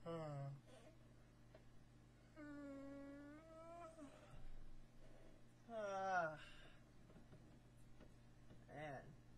Man.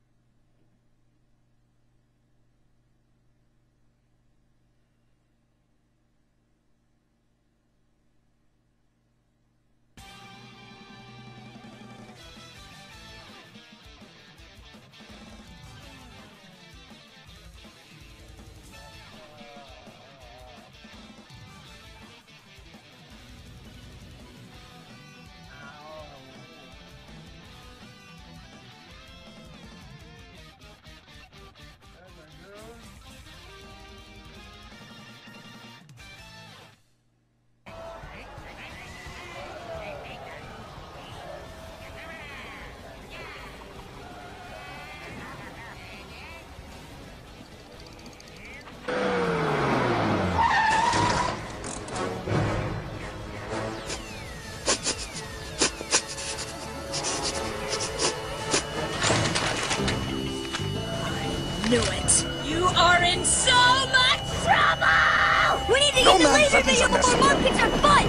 Knew it. You are in so much trouble! We need to No get the laser nonsense, thing before Mark gets our butt!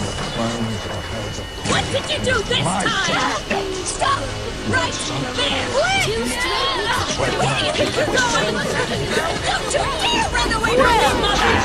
What did you do this time? Stop! Right there! Too strong! Don't you dare run away from your mother!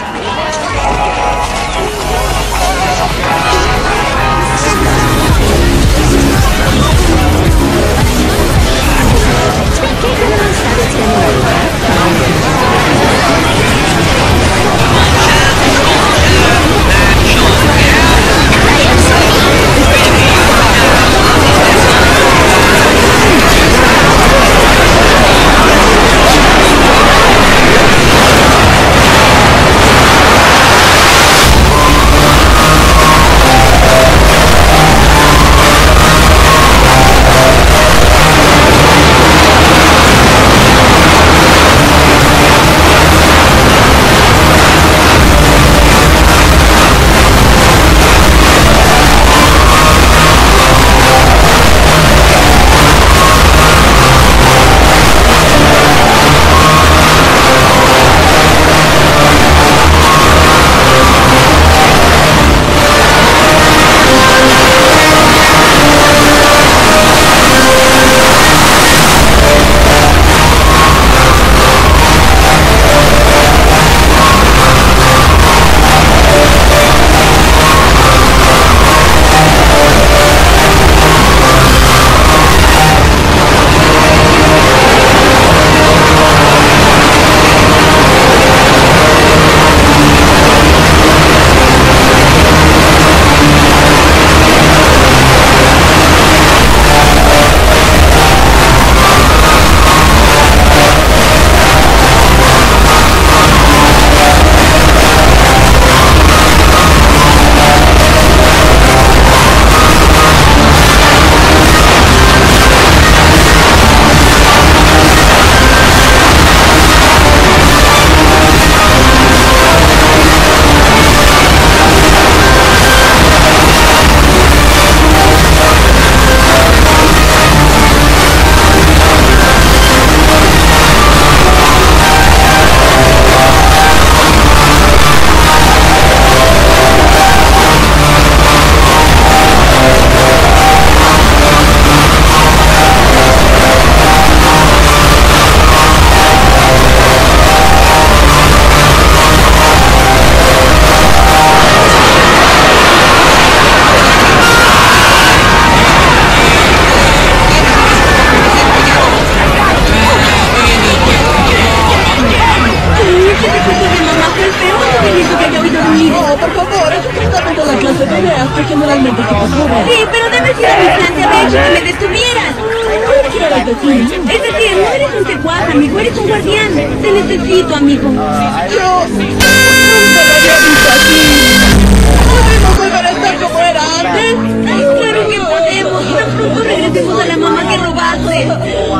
Sí, pero debes ir a mi Francia, de hecho, que me detuvieran. ¿Cómo quiero la cocina? Es decir, no eres un secuaz, amigo, eres un guardián. Te necesito, amigo. ¡Dios! ¡Nunca me había visto así! ¿Podemos volver a estar como era antes? Ay, claro que podemos. Tan pronto regresemos a la mamá que robaste.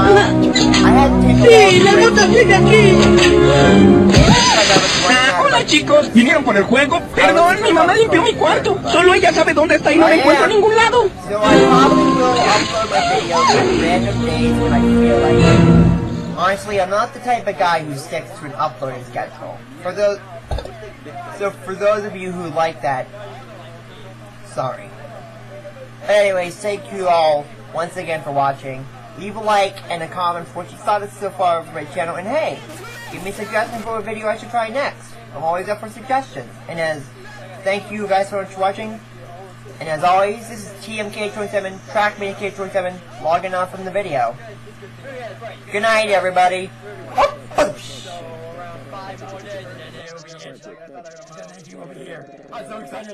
Sí, la nota sigue aquí. Hola chicos, ¿vinieron por el juego? Perdón, mi mamá limpió mi cuarto. Solo ella sabe dónde está y no la encuentro a ningún lado. So I probably will upload my videos on random days when I feel like it. Honestly, I'm not the type of guy who sticks to an uploading schedule. So for those of you who like that, sorry. But anyways, thank you all once again for watching. Leave a like and a comment for what you thought of so far of my channel, and hey, give me a suggestion for a video I should try next. I'm always up for suggestions. And thank you guys so much for watching. And as always, this is TMK27, TrackMania K27, logging off from the video. Good night, everybody. I'm so excited.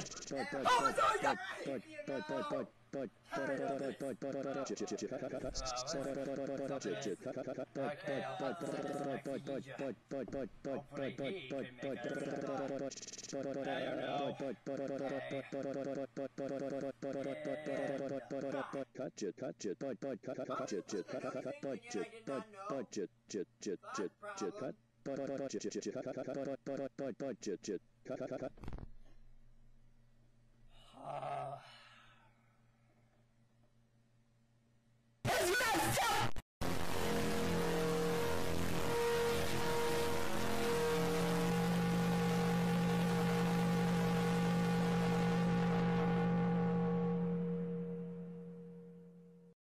Cut.